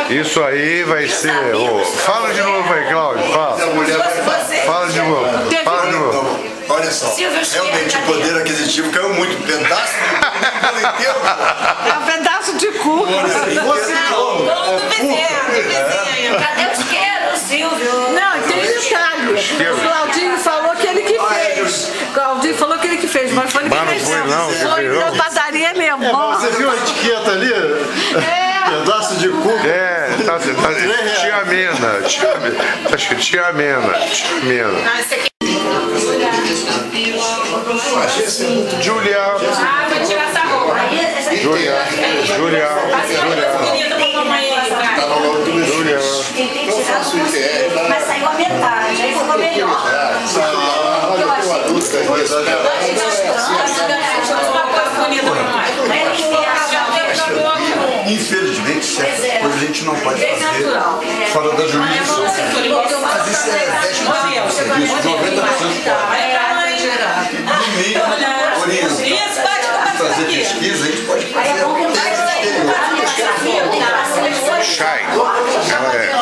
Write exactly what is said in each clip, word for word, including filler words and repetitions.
Isso aí vai ser... Oh, fala de novo aí, Cláudio, fala. Fala de novo, fala de novo. Olha só, realmente o poder aquisitivo caiu muito. Um pedaço de cu inteiro, pô. É um pedaço de cu. Você Não, do vizinho, do vizinho. Cadê o isqueiro, Silvio? Não, tem detalhe. O Claudinho falou que ele que fez. O Claudinho falou que ele que fez, mas foi ele que Mas não fez. foi não, que Foi fez não. na padaria mesmo. É, mas você viu a etiqueta ali? É. Pedaço de cu. É, tá, tá, tia Mena, tia, tá escrito tia Mena, tia Mena. Não, esse aqui. Julia, Ah, vou tirar essa roupa. Julia, Julia, Bonita pra mamãe aí, tá no nome do meu Julia. Tem que tirar do mas saiu a metade, aí ficou melhor. Olha, eu tenho adulto infelizmente, certas coisas a gente não pode fazer fora da jurisdição. Mas isso é dez por cento do serviço, noventa por cento no mínimo, orientar, fazer pesquisa, a gente pode fazer Shai, ela é...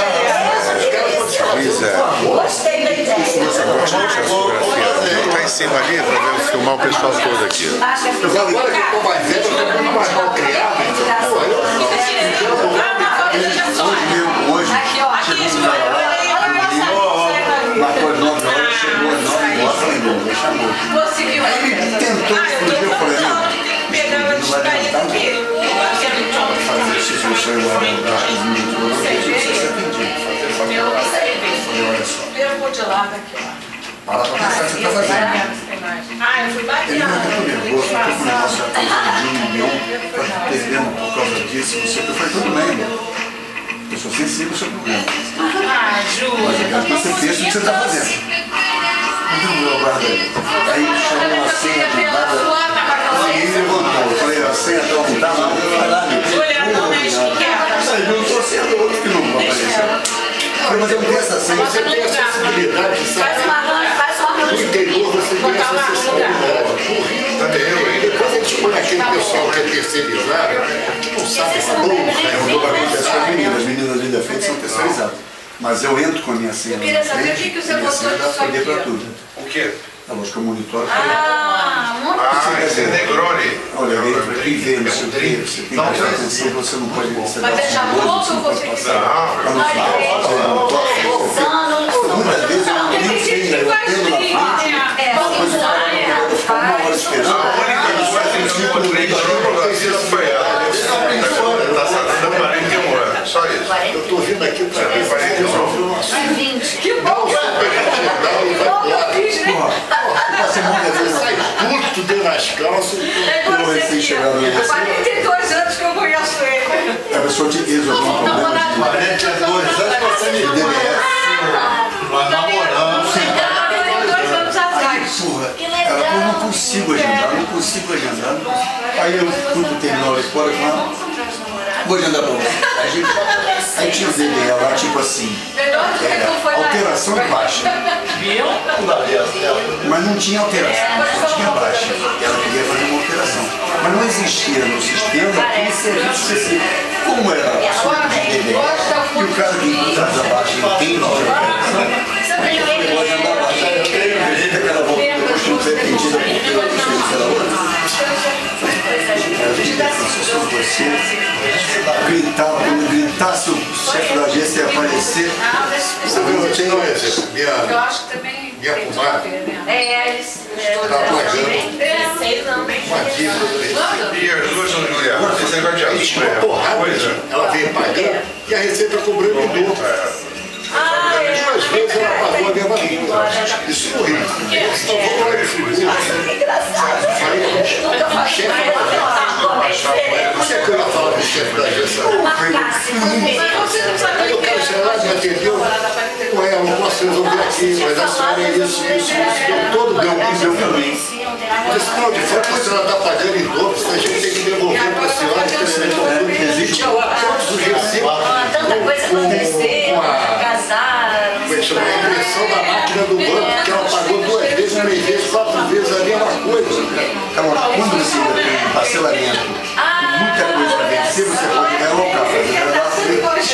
Lisa, Gostei da ideia. tá em cima ali pra ver, filmar o pessoal todo aqui. agora que eu tô mais velho, eu tô muito mais mal criado. Hoje, Aqui, ó. Aqui, marcou as nove horas, chegou às nove horas, falei, não, me chamou. conseguiu. Aí ele tentou fugir, eu falei, não, Pegar ela distraída aqui. fazer isso, você vai andar os minutos, você se atendia. Eu não sei. Falei, olha só, Eu vou de lado aqui, ó. para pra pensar o que você tá fazendo. Ah, eu fui Ele bater. não é muito nervoso, eu tô com um negócio já de um milhão, tá perdendo por causa disso, você eu falei, tudo bem, meu. Eu sou sensível ao seu problema. Ah, Júlia. Mas eu quero que você pense o que você está fazendo. Não, meu guarda aí. Aí chamou a senha do nada. Ninguém levantou. Eu falei, a senha está aumentada, não vai lá, meu. Júlia, não mexe que quer. Aí eu estou sendo outro que não vai aparecer. Eu falei, mas eu não tenho essa senha. Você tem a sensibilidade de saber. Faz uma arranjo, faz uma arranjo. No interior você tem essa sensibilidade. Também eu, depois a gente põe aquele pessoal que é terceirizado, que não sabe falar. Eu vou acontecer com as meninas. As meninas ali da frente são terceirizadas. Mas eu entro com a minha senha. Eu queria saber o que que você botou senha dá nisso pra aqui, pra ó. tudo. O quê? A lógica eu monitoro. Ah, muito Ah, esse é Negroni. Olha, tem que ver, não sei o que, você tem que prestar atenção, você não pode... Você Vai deixar pronto ou você que sabe? Muitas vezes eu não tenho senha, eu atendo na frente, uma coisa que eu ficar uma hora esperando. Tá saindo quarenta e um anos, só isso. Eu estou vindo aqui para ver se você vinte. Que bom! Você sai puto dentro das calças. Eu recém-chegado no Há quarenta e dois anos que eu conheço ele. A pessoa te diz algum problema de quarenta e dois anos você me D B S. Nós namoramos. quarenta e dois anos atrás. Porra, ela falou, não consigo agendar, não consigo agendar. Aí eu fui terminar a escola com ela, vou agendar pra você. A gente, aí tinha o D B S lá, tipo assim, é, alteração e baixa. Mas não tinha alteração, só tinha baixa. Ela queria fazer uma alteração. Mas não existia no sistema um serviço específico. Como era só de D B S, e o cara que encontra a baixa entende de alteração, eu vou agendar a baixa. Aí eu tenho um jeito que ela voltou, eu costumo ser atendida porque eu gostei de ser a outra. Você gritar, quando gritasse o chefe da agência ia aparecer. Você viu, eu tinha um exemplo. Eu Minha, acho que também. minha comadre É, eles. está pagando Sei não. uma dívida. E as duas são Juliana. Esse negócio de Aí tinha uma assunto porrada, coisa. ela veio pagando e a Receita cobrando em dobro. Ah, é. Duas vezes ela pagou a mesma dívida. Isso no Rio. Então vamos lá de figura. Falei com o chefe da agência. Você que ela fala com o chefe da agência? Aí o cara chegou lá, me atendeu. Ué, eu não posso resolver aqui, mas a senhora é isso, isso, isso. Deu todo, deu um, deu pra mim. Eu disse, não, de fato a senhora está pagando em dobro, a gente tem que devolver para a senhora. Tinha lá todos os recibos. Tanta coisa acontecer, casar. Como é que chama? A impressão da máquina do banco, que ela pagou duas vezes, três vezes, quatro vezes a mesma coisa. Então, quando você tem um parcelamento, muita coisa para vencer, você pode ganhar local.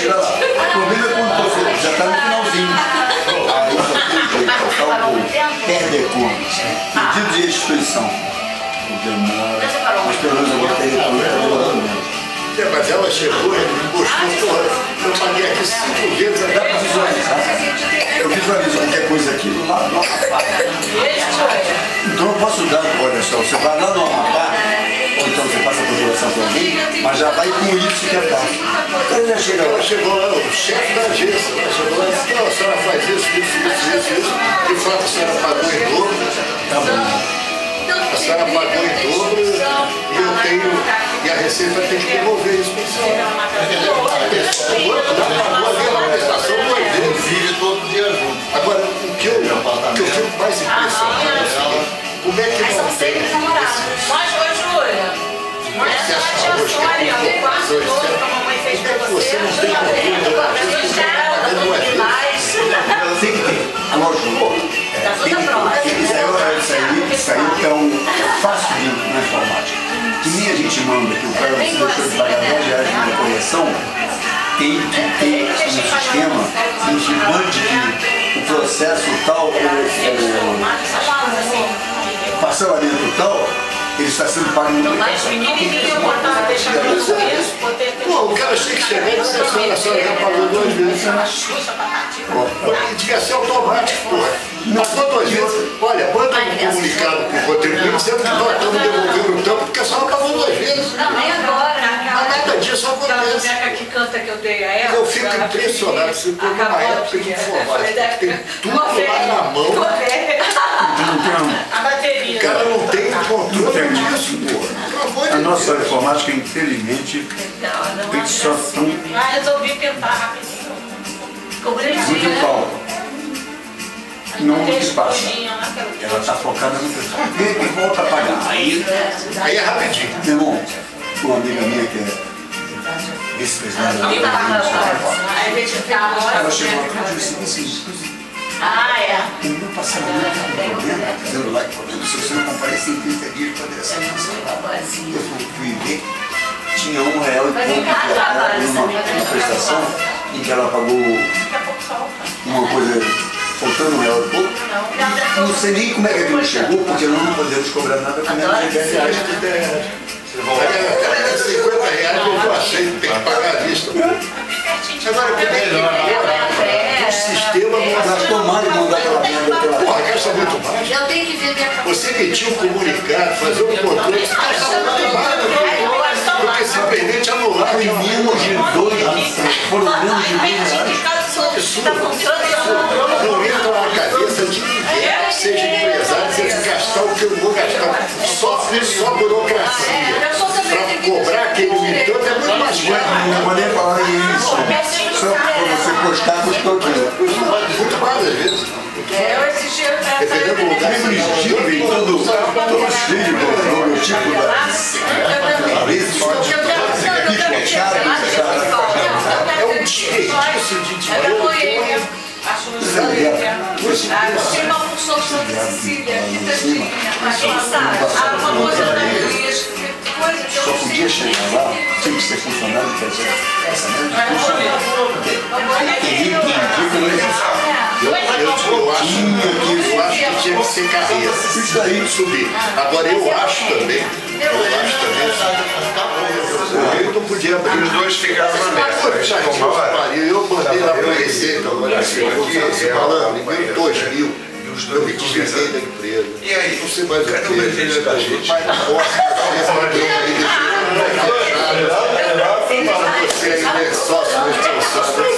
Constituição. Demora. Mas pelo menos eu botei está demorando menos. É, mas ela chegou e me mostrou, porra, eu paguei aqui cinco vezes. Dá para visualizar. Eu visualizo qualquer coisa aqui lá no Amapá. Então eu posso dar, olha só, você vai lá no Amapá, ou então você passa a procuração para alguém, mas já vai com isso que é fácil. Aí já chega lá. Ela chegou lá, o chefe da agência, ela chegou lá e disse, não, a senhora faz isso, isso, isso, isso, isso. De fato, a senhora pagou em dobro. Tá bom. A senhora pagou em dobro e eu tenho. E a Receita tem que devolver isso para a senhora. A pessoa já pagou ali a prestação duas vezes. Vive todo dia junto. Agora, o que eu, o que eu fico mais impressionado é o seguinte, como é que não tem esse... Mas, ô Júlia, Você acha que hoje que é muito quase todo que a mamãe fez pra você não tem Ela tem que ter. Lógico. Tá toda pronta. Isso aí, isso aí é um fácil de na informática. Que nem a gente manda que o cara se deixou de pagar dez reais de uma correção, tem que ter um sistema em que mande que o processo tal, o, o parcelamento tal, ele está sendo pago no Pô, o cara tem que chegar e dizer, a senhora, a senhora já pagou duas vezes. E devia ser automático, porra. Pagou duas vezes. Olha, manda um comunicado para o contribuinte dizendo que nós estamos devolvendo o tanto, porque a senhora pagou duas vezes. Não, nem agora. Mas nada disso acontece. boneca que canta que eu dei a ela. Eu fico impressionado, você tem uma época de informática, tem tudo lá na mão. A bateria. O cara não tem controle disso, porra. A nossa informática, infelizmente, eles só são Ah, resolvi tentar rapidinho. Ficou bonitinho, muito né? pau. Não se passa. Ela está focada no pessoal. E volta a pagar. Aí, Aí é rapidinho. meu irmão, uma amiga minha que é vice-presidente da Aí a gente fica ela chegou agora. aqui e disse assim, Ah, é. o meu passarinho está com problema, dizendo lá que se você não comparecer em trinta dias, poderia ser cancelado. Eu fui ver, tinha um real e pouco numa, numa prestação em que ela pagou uma coisa, faltando um real e pouco. Não sei nem como é que aquilo chegou, porque nós não podemos cobrar nada com menos de dez reais. cinquenta reais eu aceito, tem que pagar a vista. Agora, como é que o sistema não Ela tomar e mandar aquela merda pela porra, gasta muito mais. Eu tenho que ver minha Você emitir um comunicado, fazer um controle, você gasta muito mais. Porque se o pendente anular, Foi menos de dois anos, foram menos de dois reais. Está funcionando. não entra na cabeça de ninguém que seja empresário, você tem que gastar o que eu vou gastar. Só, só burocracia. Para cobrar aquele limitante é muito mais caro. Não vou nem falar isso. Só para você postar, custou aquilo. Muito mais às vezes. Eu esse dia Dependendo do lugar que você Bonitinho, vem todo, todo cheio de logotipo da Alex, é um desperdício de dinheiro. Tinha uma função Santa Cecília, aqui tadinha. Quem sabe? Ah, uma coisa da Luiz, coisa que eu só não podia sei. chegar lá, tinha que ser funcionário, quer dizer, essa mesmo funcionário. Tem que Eu, eu, eu, acho, eu acho que tinha que ser carreira. Isso aí. Subir. Agora eu acho também, eu acho também, eu não podia abrir. Os dois ficaram na mesa. Eu mandei lá para a Receita, agora esse falando, em dois mil, eu me desliguei da empresa. E aí? Não sei mais o que. Cadê o presidente da gente? Mas não posso. Você ainda é sócio responsável.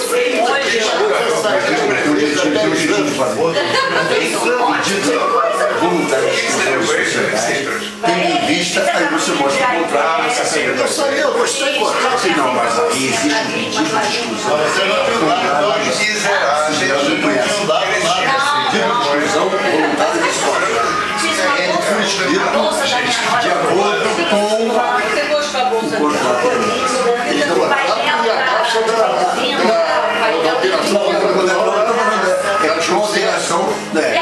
Tem em vista, aí você mostra o contrato, você sabe. Eu só eu gostei de contrato. Não, mas aí existe um pedido de exclusão. Pedido de exclusão voluntária de escola. Ele foi escrito de acordo com o contrato. E a taxa da operação. É a consideração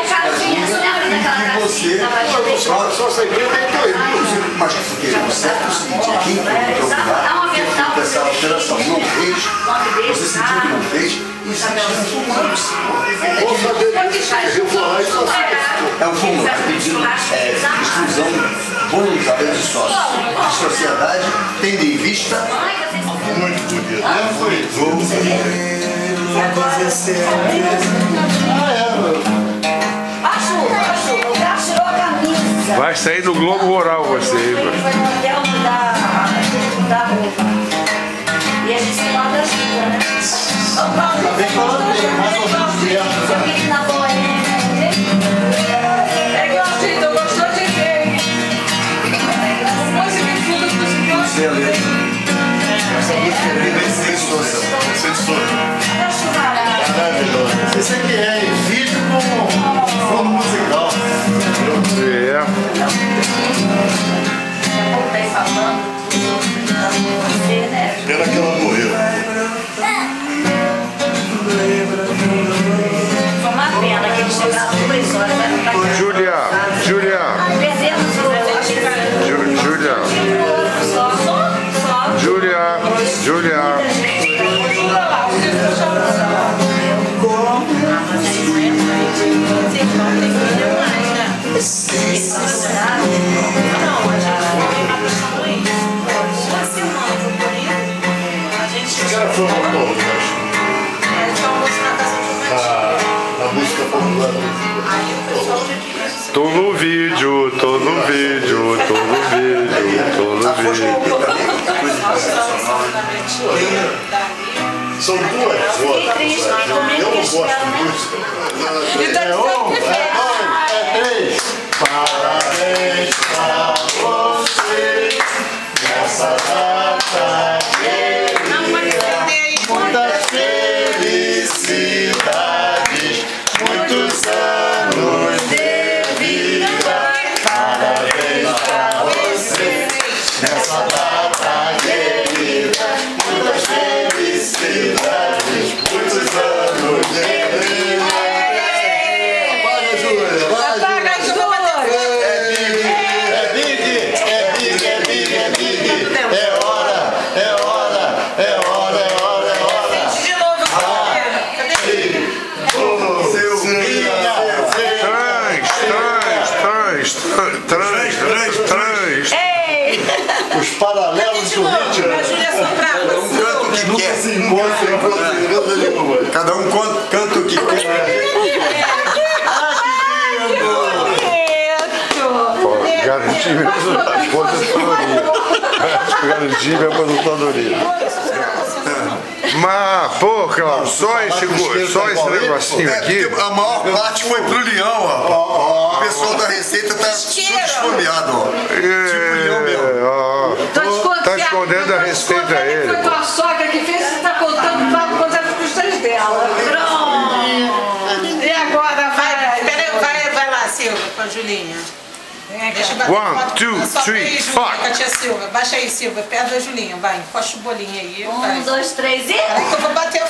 que você Só essa empresa tem dois mil. mas porque o certo é o seguinte, quem tem que procurar que feita essa alteração não fez, você sentiu que não fez, Ouça dele, eu vou lá e faço. É um fumo, pedindo é, exclusão voluntária de sócios. A sociedade tendo em vista Muito bonito. Né? Foi jogo. Vai sair no Globo Rural você, hein, mano? Foi no hotel da, da roupa. E a gente lá da ajuda, né? Tá bem falando bem, mais ou menos dentro. Na boêmia. É igualzinho, eu gostou de ver. Música e tudo dos Você é letra. Maravilhoso. Isso aqui é vídeo com fundo musical. É. Voltei falando você, né? Pena que ela morreu. Foi uma pena que eles chegaram duas horas, né? Pra cá. Júlia, Júlia, Perdemos o Jú- Júlia, só, só. Júlia, Júlia. Esse cara foi uma boa, eu acho. Na, na música popular. Tô no vídeo, tô no vídeo, tô no vídeo, tô no vídeo. São duas fotos. Eu não gosto de música. É um, é dois, é três. Parabéns pra você nessa data querida. Muitas felicidades, muitos anos de vida. Parabéns pra você nessa data querida. Muitas felicidades, muitos anos de vida. Vai, Júlia, vai, Apaga as luzes. É big, é big, é big, é big. É hora, é hora, é hora, é hora, é hora. De novo, cadê? Seu minha, Trans, trans, trans, trans, trans. os paralelos do ritmo. A Júlia soprava. Cada um canta o que quer. se encontra em brasileira nenhuma. Cada um con- canta o que quer. Garantir minha aposentadoria. Garantir minha aposentadoria. Mas, pô, Cláudio, só esse, só esse negocinho aqui. A maior parte foi pro Leão, ó. O pessoal da Receita tá tudo esfomeado, ó. É, ó, tá escondendo a receita a ele. Foi tua sogra que fez, você tá contando papo quanto as custas dela. Pronto. E agora vai. Peraí, vai, vai lá, Silva, com a Julinha. Deixa eu bater One, foto. two, Só three, aí, Julinha, fuck. com a tia Silva. Baixa aí, Silva, perto da Julinha. Vai, encosta o bolinho aí. vai. Um, dois, três e. Peraí que eu vou bater